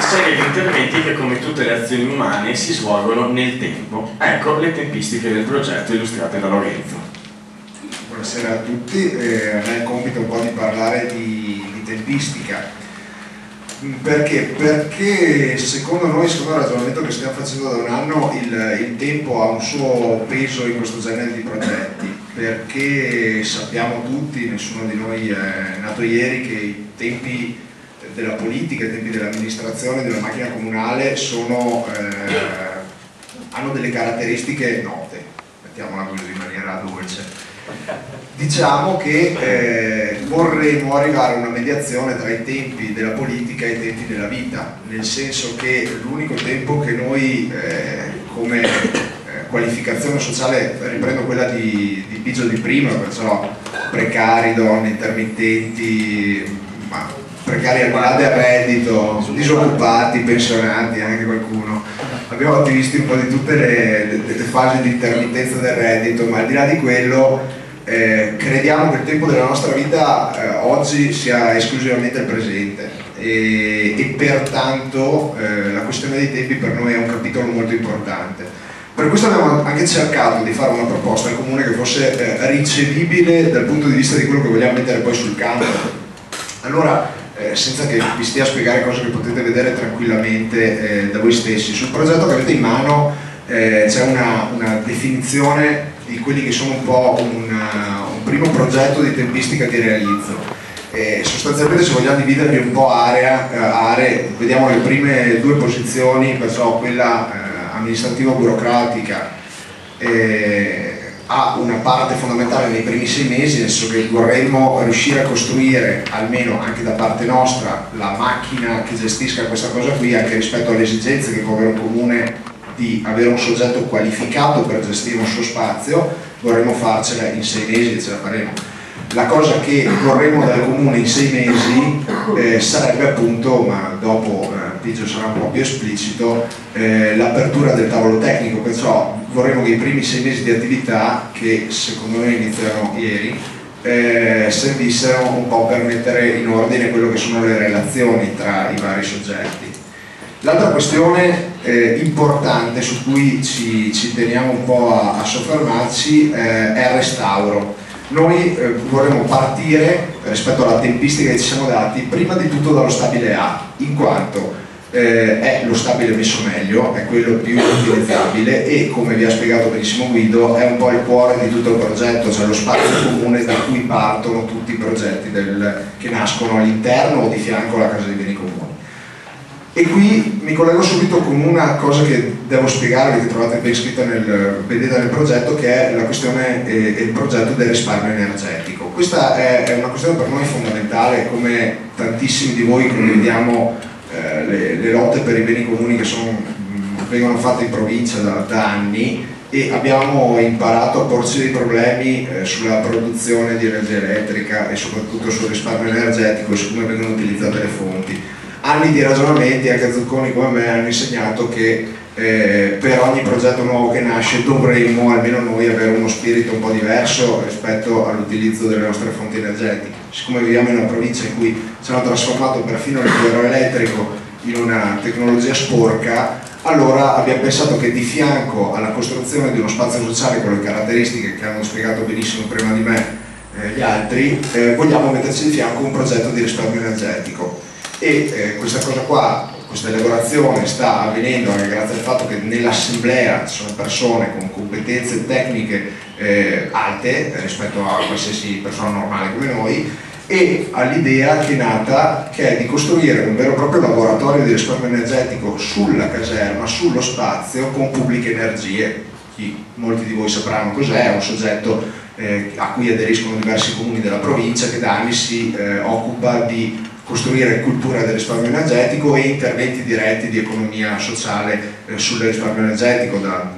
serie di interventi che, come tutte le azioni umane, si svolgono nel tempo. Ecco le tempistiche del progetto illustrate da Lorenzo. Buonasera a tutti, a me è il compito un po' di parlare di tempistica. Perché? Perché secondo noi, secondo il ragionamento che stiamo facendo da un anno, il tempo ha un suo peso in questo genere di progetti, perché sappiamo tutti, nessuno di noi è nato ieri, che i tempi della politica, i tempi dell'amministrazione, della macchina comunale hanno delle caratteristiche note, mettiamola così in maniera dolce. Diciamo che vorremmo arrivare a una mediazione tra i tempi della politica e i tempi della vita, nel senso che l'unico tempo che noi come qualificazione sociale, riprendo quella di Biggio di prima, perciò precari, donne, intermittenti, precari al di là del reddito, disoccupati, pensionati, anche qualcuno. Abbiamo attivisti un po' di tutte le fasi di intermittenza del reddito, ma al di là di quello crediamo che il tempo della nostra vita oggi sia esclusivamente il presente e pertanto la questione dei tempi per noi è un capitolo molto importante. Per questo abbiamo anche cercato di fare una proposta al Comune che fosse ricevibile dal punto di vista di quello che vogliamo mettere poi sul campo. Allora, senza che vi stia a spiegare cose che potete vedere tranquillamente da voi stessi, sul progetto che avete in mano c'è una definizione di quelli che sono un po' un primo progetto di tempistica di realizzo. Sostanzialmente, se vogliamo dividerli un po' aree, vediamo le prime due posizioni, perciò quella amministrativo-burocratica ha una parte fondamentale nei primi 6 mesi, nel senso che vorremmo riuscire a costruire, almeno anche da parte nostra, la macchina che gestisca questa cosa qui, anche rispetto alle esigenze che può avere un comune di avere un soggetto qualificato per gestire un suo spazio. Vorremmo farcela in 6 mesi e ce la faremo. La cosa che vorremmo dal comune in 6 mesi sarebbe appunto, ma dopo Biggio sarà un po' più esplicito, l'apertura del tavolo tecnico, perciò vorremmo che i primi 6 mesi di attività, che secondo noi iniziano ieri, servissero un po' per mettere in ordine quello che sono le relazioni tra i vari soggetti. L'altra questione importante su cui ci teniamo un po' a soffermarci è il restauro. Noi vorremmo partire, rispetto alla tempistica che ci siamo dati, prima di tutto dallo stabile A, in quanto è lo stabile messo meglio, è quello più utilizzabile e, come vi ha spiegato benissimo Guido, è un po' il cuore di tutto il progetto, cioè lo spazio comune da cui partono tutti i progetti che nascono all'interno o di fianco alla Casa dei Beni Comuni. E qui mi collego subito con una cosa che devo spiegarvi, che trovate ben scritta vedete nel progetto, che è la questione e il progetto del risparmio energetico. Questa è una questione per noi fondamentale, come tantissimi di voi condividiamo le lotte per i beni comuni che vengono fatte in provincia da anni, e abbiamo imparato a porci dei problemi sulla produzione di energia elettrica e soprattutto sul risparmio energetico e su come vengono utilizzate le fonti. Anni di ragionamenti, anche Zucconi come me hanno insegnato che per ogni progetto nuovo che nasce dovremmo, almeno noi, avere uno spirito un po' diverso rispetto all'utilizzo delle nostre fonti energetiche. Siccome viviamo in una provincia in cui ci hanno trasformato perfino il idroelettrico in una tecnologia sporca, allora abbiamo pensato che di fianco alla costruzione di uno spazio sociale con le caratteristiche che hanno spiegato benissimo prima di me gli altri, vogliamo metterci di fianco un progetto di risparmio energetico. E questa cosa qua, questa elaborazione sta avvenendo anche grazie al fatto che nell'assemblea ci sono persone con competenze tecniche alte rispetto a qualsiasi persona normale come noi, e all'idea che è nata, che è di costruire un vero e proprio laboratorio di risparmio energetico sulla caserma, sullo spazio, con pubbliche energie. Molti di voi sapranno cos'è, è un soggetto a cui aderiscono diversi comuni della provincia che da anni si occupa di costruire cultura del risparmio energetico e interventi diretti di economia sociale sul risparmio energetico, da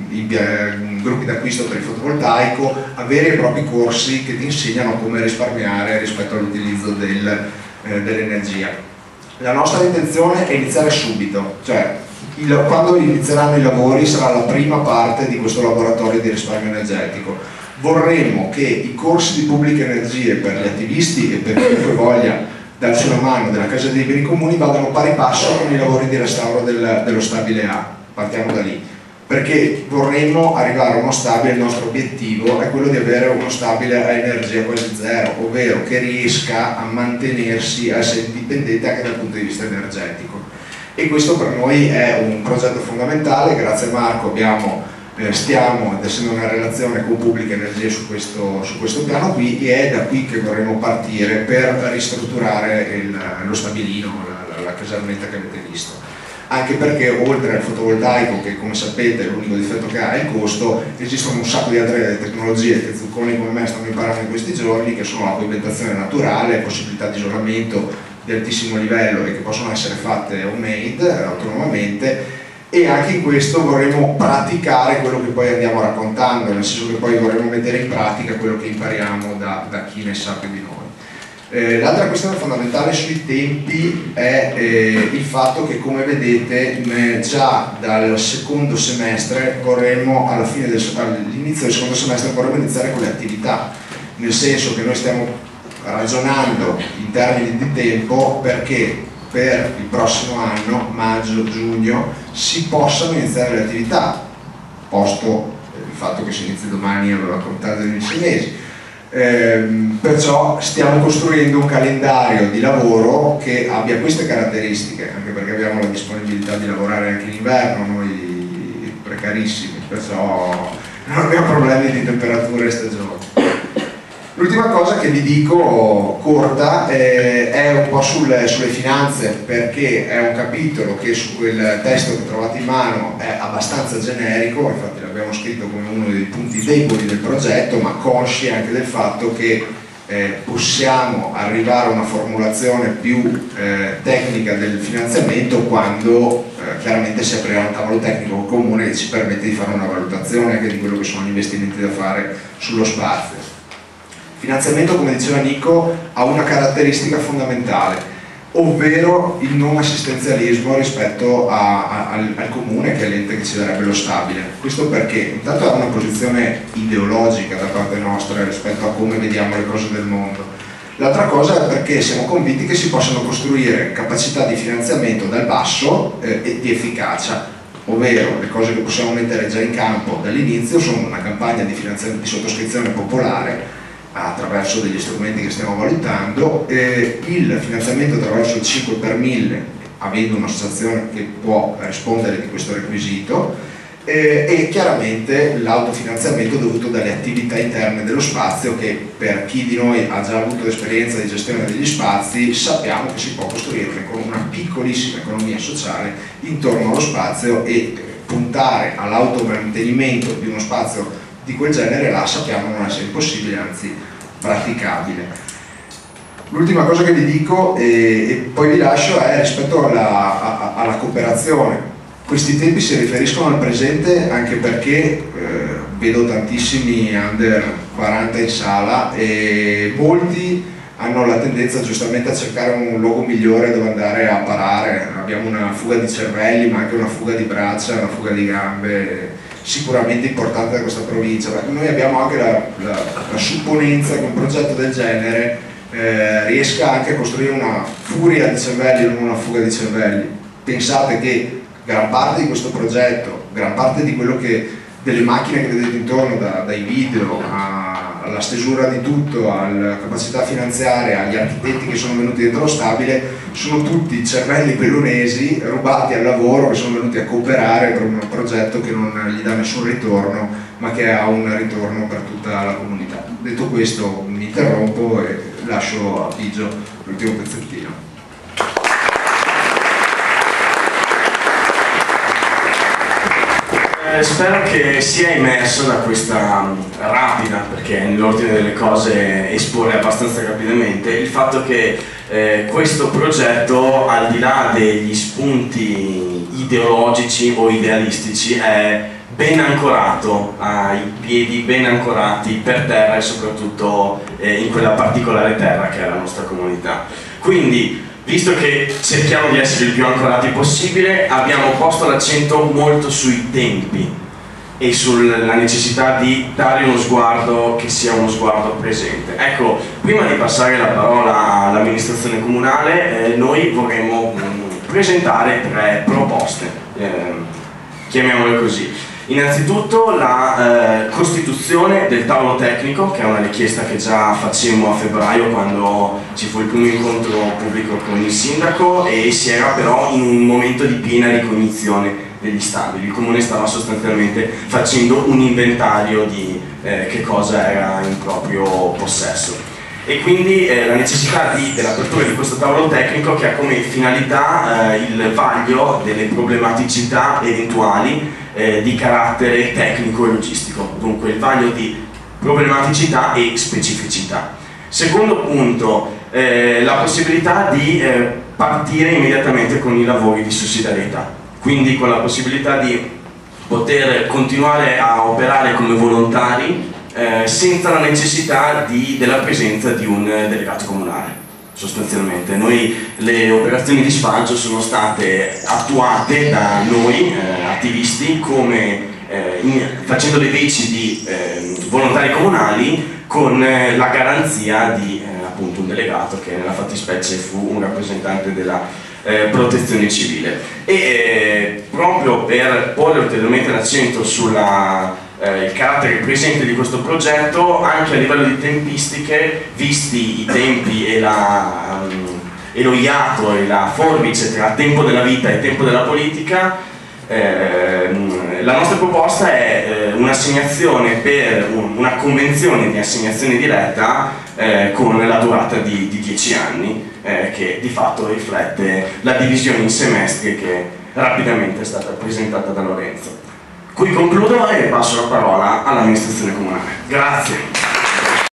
gruppi d'acquisto per il fotovoltaico a veri e propri corsi che ti insegnano come risparmiare rispetto all'utilizzo dell'energia. La nostra intenzione è iniziare subito, cioè quando inizieranno i lavori sarà la prima parte di questo laboratorio di risparmio energetico. Vorremmo che i corsi di pubbliche energie per gli attivisti e per chiunque voglia dal fenomeno della Casa dei Beni Comuni vadano pari passo con i lavori di restauro dello stabile A. Partiamo da lì, perché vorremmo arrivare a uno stabile. Il nostro obiettivo è quello di avere uno stabile a energia quasi zero, ovvero che riesca a mantenersi, a essere indipendente anche dal punto di vista energetico, e questo per noi è un progetto fondamentale. Grazie a Marco stiamo essendo una relazione con Pubblica Energia su questo piano qui, e è da qui che vorremmo partire per ristrutturare lo stabilino, la casalmetta che avete visto. Anche perché oltre al fotovoltaico, che come sapete l'unico difetto che ha è il costo, esistono un sacco di altre tecnologie che Zucconi come me stanno imparando in questi giorni, che sono la coibentazione naturale, possibilità di isolamento di altissimo livello e che possono essere fatte homemade, autonomamente, e anche in questo vorremmo praticare quello che poi andiamo raccontando, nel senso che poi vorremmo mettere in pratica quello che impariamo da chi ne sa più di noi. L'altra questione fondamentale sui tempi è il fatto che, come vedete, già dal secondo semestre vorremmo, all'inizio del secondo semestre vorremmo iniziare con le attività, nel senso che noi stiamo ragionando in termini di tempo perché per il prossimo anno, maggio-giugno, si possano iniziare le attività, posto il fatto che si inizi domani aveva contato di 6 mesi. Perciò stiamo costruendo un calendario di lavoro che abbia queste caratteristiche, anche perché abbiamo la disponibilità di lavorare anche in inverno, noi precarissimi, perciò non abbiamo problemi di temperature e stagioni. L'ultima cosa che vi dico, corta, è un po' sulle finanze, perché è un capitolo che su quel testo che trovate in mano è abbastanza generico, infatti l'abbiamo scritto come uno dei punti deboli del progetto, ma consci anche del fatto che possiamo arrivare a una formulazione più tecnica del finanziamento quando chiaramente si aprirà un tavolo tecnico comune che ci permette di fare una valutazione anche di quello che sono gli investimenti da fare sullo spazio. Finanziamento, come diceva Nico, ha una caratteristica fondamentale, ovvero il non assistenzialismo rispetto al comune, che è l'ente che ci darebbe lo stabile. Questo perché intanto ha una posizione ideologica da parte nostra rispetto a come vediamo le cose del mondo. L'altra cosa è perché siamo convinti che si possano costruire capacità di finanziamento dal basso e di efficacia, ovvero le cose che possiamo mettere già in campo dall'inizio sono una campagna di sottoscrizione popolare attraverso degli strumenti che stiamo valutando, il finanziamento attraverso il 5 per 1000, avendo un'associazione che può rispondere di questo requisito, e chiaramente l'autofinanziamento dovuto dalle attività interne dello spazio, che per chi di noi ha già avuto l'esperienza di gestione degli spazi sappiamo che si può costruire con una piccolissima economia sociale intorno allo spazio, e puntare all'automantenimento di uno spazio di quel genere là sappiamo non essere impossibile, anzi praticabile. L'ultima cosa che vi dico e poi vi lascio è rispetto alla cooperazione. Questi tempi si riferiscono al presente anche perché vedo tantissimi under 40 in sala e molti hanno la tendenza giustamente a cercare un luogo migliore dove andare a parare. Abbiamo una fuga di cervelli, ma anche una fuga di braccia, una fuga di gambe sicuramente importante da questa provincia. Noi abbiamo anche la supponenza che un progetto del genere riesca anche a costruire una furia di cervelli, non una fuga di cervelli. Pensate che gran parte di questo progetto, gran parte di quello delle macchine che vedete intorno, dai video alla stesura di tutto, alla capacità finanziaria, agli architetti che sono venuti dentro lo stabile, sono tutti cervelli bellunesi rubati al lavoro, che sono venuti a cooperare per un progetto che non gli dà nessun ritorno, ma che ha un ritorno per tutta la comunità. Detto questo mi interrompo e lascio a Pigio l'ultimo pezzettino. Spero che sia immerso da questa rapida, perché nell'ordine delle cose esporre abbastanza rapidamente, il fatto che questo progetto, al di là degli spunti ideologici o idealistici, è ben ancorato, ha i piedi ben ancorati per terra e soprattutto in quella particolare terra che è la nostra comunità. Quindi, visto che cerchiamo di essere il più ancorati possibile, abbiamo posto l'accento molto sui tempi e sulla necessità di dare uno sguardo che sia uno sguardo presente. Ecco, prima di passare la parola all'amministrazione comunale, noi vorremmo presentare 3 proposte, chiamiamole così. Innanzitutto la costituzione del tavolo tecnico, che è una richiesta che già facemmo a febbraio quando ci fu il primo incontro pubblico con il sindaco, e si era però in un momento di piena ricognizione degli stabili. Il comune stava sostanzialmente facendo un inventario di che cosa era in proprio possesso, e quindi la necessità dell'apertura di questo tavolo tecnico, che ha come finalità il vaglio delle problematicità eventuali di carattere tecnico e logistico, dunque il vaglio di problematicità e specificità. Secondo punto, la possibilità di partire immediatamente con i lavori di sussidiarietà, quindi con la possibilità di poter continuare a operare come volontari senza la necessità della presenza di un delegato comunale. Sostanzialmente le operazioni di sfalcio sono state attuate da noi attivisti facendo le veci di volontari comunali, con la garanzia di appunto un delegato, che nella fattispecie fu un rappresentante della protezione civile. E proprio per porre ulteriormente l'accento sulla il carattere presente di questo progetto, anche a livello di tempistiche, visti i tempi e lo iato e la forbice tra tempo della vita e tempo della politica, la nostra proposta è un'assegnazione per una convenzione di assegnazione diretta con la durata di 10 anni, che di fatto riflette la divisione in semestri che rapidamente è stata presentata da Lorenzo. Qui concludo e passo la parola all'amministrazione comunale. Grazie.